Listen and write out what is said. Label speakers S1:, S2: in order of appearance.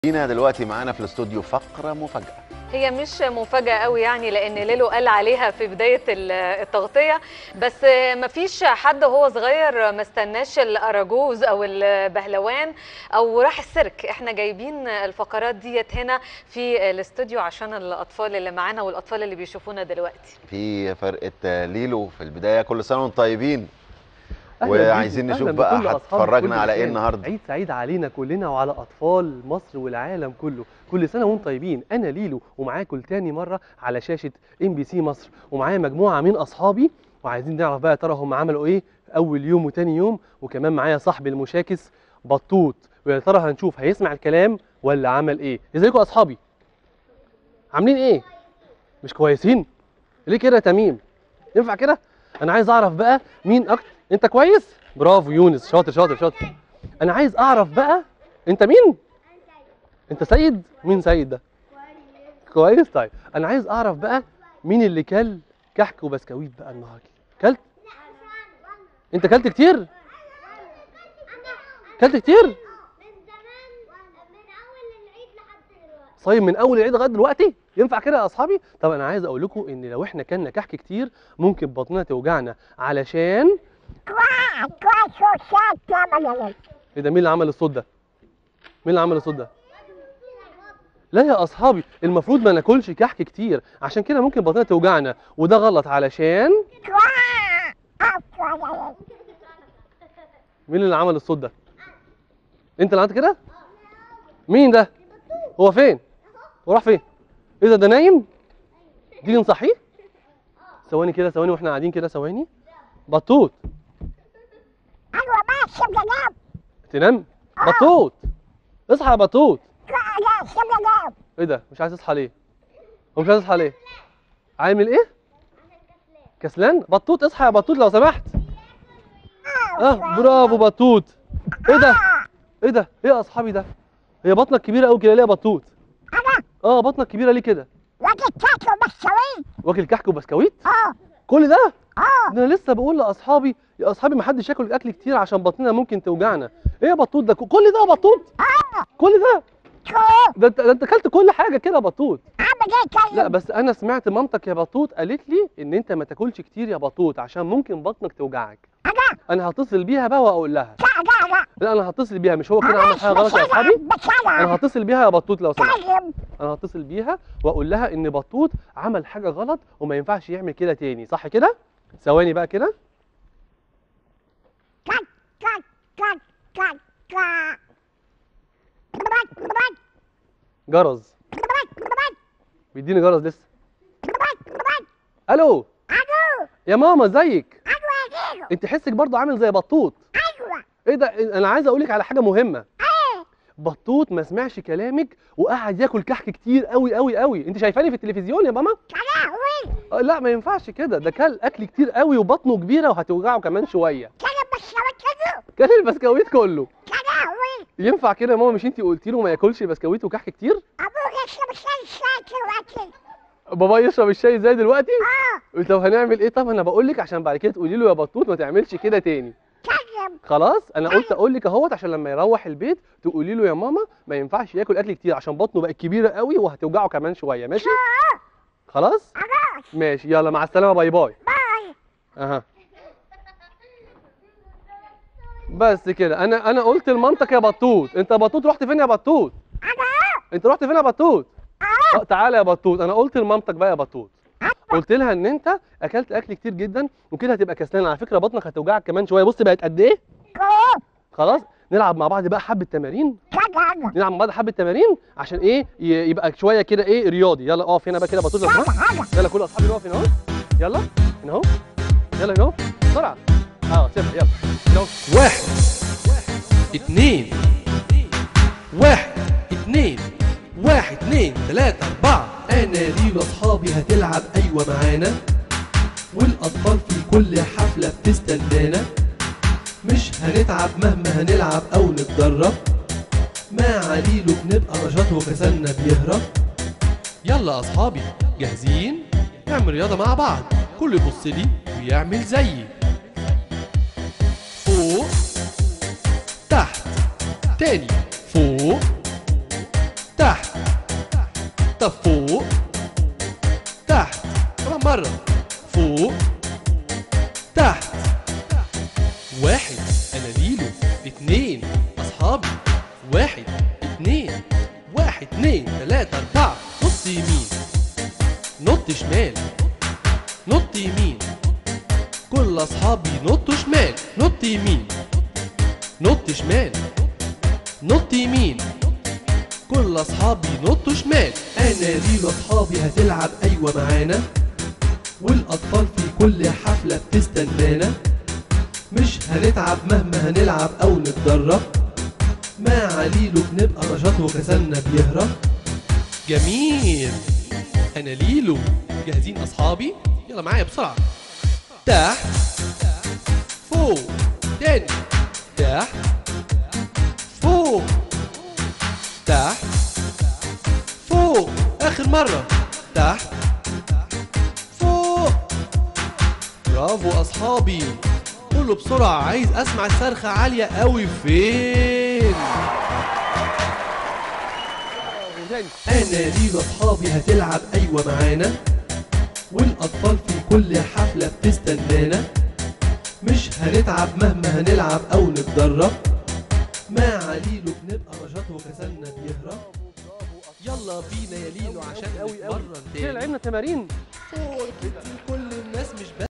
S1: دينا دلوقتي معانا في الاستوديو فقرة مفاجأة.
S2: هي مش مفاجأة قوي يعني، لأن ليلو قال عليها في بداية التغطية، بس مفيش حد وهو صغير ما استناش الأراجوز أو البهلوان أو راح السيرك. احنا جايبين الفقرات ديت هنا في الاستوديو عشان الأطفال اللي معانا والأطفال اللي بيشوفونا دلوقتي.
S1: في فرقة ليلو في البداية، كل سنة وانتم طيبين. وعايزين نشوف بقى هتفرجنا على ايه النهارده.
S3: عيد سعيد علينا كلنا وعلى اطفال مصر والعالم كله. كل سنه وانتم طيبين. انا ليلو ومعاكم تاني مره على شاشه MBC مصر، ومعايا مجموعه من اصحابي وعايزين نعرف بقى ترى هم عملوا ايه اول يوم وتاني يوم. وكمان معايا صاحبي المشاكس بطوط، ويا ترى هنشوف هيسمع الكلام ولا عمل ايه. ازيكم يا اصحابي؟ عاملين ايه؟ مش كويسين؟ ليه كده يا تميم؟ ينفع كده؟ انا عايز اعرف بقى مين اكتر. انت كويس؟ برافو يونس، شاطر شاطر شاطر. انا عايز اعرف بقى انت مين؟ انت سيد؟ مين سيد ده؟ كويس. طيب انا عايز اعرف بقى مين اللي كل كحك وبسكويت بقى النهارده؟ كلت؟ انت كلت كتير؟ كلت كتير؟
S4: من زمان، من اول العيد لحد دلوقتي.
S3: صايم من اول العيد لغايه دلوقتي؟ ينفع كده يا اصحابي؟ طب انا عايز اقول لكم ان لو احنا كلنا كحك كتير ممكن بطننا توجعنا، علشان ايه ده؟ مين اللي عمل الصوت ده؟ مين اللي عمل الصوت ده؟ لا يا اصحابي، المفروض ما ناكلش كحك كتير، عشان كده ممكن بطننا توجعنا، وده غلط. علشان مين اللي عمل الصوت ده؟ انت اللي عملت كده؟ مين ده؟ هو فين؟ هو راح فين؟ ايه ده؟ ده نايم؟ تيجي نصحيه؟ ثواني كده، ثواني واحنا قاعدين كده، ثواني. بطوط،
S4: ايوه ماشي بنام.
S3: تنام؟ بطوط اصحى يا بطوط.
S4: لا بنام.
S3: ايه ده؟ مش عايز تصحى ليه؟ هو مش عايز يصحى ليه؟ عامل ايه؟ كسلان؟ بطوط اصحى يا بطوط لو سمحت. برافو بطوط. ايه ده؟ ايه ده؟ ايه يا اصحابي ده؟ هي بطنك كبيره قوي كده ليه يا بطوط؟
S4: انا
S3: بطنك كبيره ليه كده؟
S4: واكل كحك وبسكويت.
S3: واكل كحك وبسكويت؟ كل ده؟ ده انا لسه بقول لاصحابي يا اصحابي ما حدش ياكل اكل كتير عشان بطننا ممكن توجعنا. ايه يا بطوط ده؟ كل ده يا بطوط؟ كل ده؟ ده انت اكلت كل حاجه كده يا بطوط.
S4: عامل ايه طيب؟
S3: لا بس انا سمعت مامتك يا بطوط قالت لي ان انت ما تاكلش كتير يا بطوط عشان ممكن بطنك توجعك. انا هتصل بيها بقى واقول لها.
S4: لا
S3: لا انا هتصل بيها، مش هو كده عمل حاجه غلط يا اصحابي؟ انا هتصل بيها يا بطوط لو سمحت. انا هتصل بيها واقول لها ان بطوط عمل حاجه غلط وما ينفعش يعمل كده تاني، صح كده؟ ثواني بقى كده. جرس بيديني جرس لسه. الو يا ماما ازيك؟ انت حسك برضه عامل زي بطوط. ايه ده؟ انا عايز اقول لك على حاجه مهمه. بطوط ما سمعش كلامك وقعد ياكل كحك كتير قوي قوي قوي. انت شايفاني في التلفزيون يا ماما؟ لا ما ينفعش كده، ده كل اكل كتير قوي وبطنه كبيره وهتوجعه كمان شويه. كل البسكويت كله. ينفع كده يا ماما؟ مش انت قلتي له ما ياكلش بسكويت وكحك كتير؟ بابا يشرب الشاي ازاي دلوقتي؟ طب هنعمل ايه؟ طب انا بقول لك عشان بعد كده تقولي له يا بطوط ما تعملش كده تاني. خلاص انا قلت اقول لك اهوت عشان لما يروح البيت تقولي له يا ماما ما ينفعش ياكل اكل كتير عشان بطنه بقت كبيره قوي وهتوجعه كمان شويه. ماشي؟ خلاص؟ ماشي، يلا مع السلامه، باي باي. اها بس كده. انا قلت لمامتك يا بطوط. انت يا بطوط رحت فين يا بطوط؟ انت رحت فين يا بطوط؟ تعالى يا بطوط. انا قلت لمامتك بقى يا بطوط، قلت لها ان انت اكلت اكل كتير جدا وكده هتبقى كسلان. على فكره بطنك هتوجعك كمان شويه. بص بقت قد ايه. خلاص نلعب مع بعض بقى حبه تمارين. نلعب مع بعض حبه تمارين عشان ايه يبقى شويه كده ايه رياضي. يلا اقف هنا بقى كده بطوط. يلا كل اصحابي نقف هنا اهو. يلا هنا اهو. يلا هنا اهو بسرعه. سيبها. يلا هنا اهو. 1 2 1 2 1 2 3 4. انا ليلو اصحابي هتلعب ايوه معانا، والاطفال في كل حفله بتستنانا. مش هنتعب مهما هنلعب او نتدرب، مع ليلو بنبقى نشاط وكسلنا بيهرب. يلا اصحابي جاهزين؟ نعمل رياضه مع بعض. كل يبص لي ويعمل زيي. فوق تحت، تاني فوق تحت. طب فوق تحت. كمان مرة. فوق تحت. 1 أنا ليلو. 2 أصحابي. 1 2 1 2 3 4. نط يمين نط شمال نط يمين. كل أصحابي نطوا شمال. نط يمين نط شمال نط يمين. كل أصحابي نطوا شمال. أنا ليلو أصحابي هتلعب أيوة معانا، والأطفال في كل حفلة بتستنانا. مش هنتعب مهما هنلعب أو نتدرب، مع ليلو بنبقى نشاط وكسلنا بيهرب. جميل. أنا ليلو. جاهزين أصحابي؟ يلا معايا بسرعة. تحت فوق تاني. تحت فوق تحت فوق. آخر مرة. تحت فوق. برافو أصحابي. قولوا بسرعة، عايز أسمع الصرخة عالية قوي. فين؟ أنا ليلو أصحابي هتلعب أيوة معانا، والأطفال في كل حفلة بتستنانا. مش هنتعب مهما هنلعب أو نتدرب، مع ليلو بنبقى نشاط وكسلنا بيهرب. يلا بينا يا ليلو عشان نتمرن تاني.
S5: لعبنا تمارين
S3: فوق كل الناس مش بس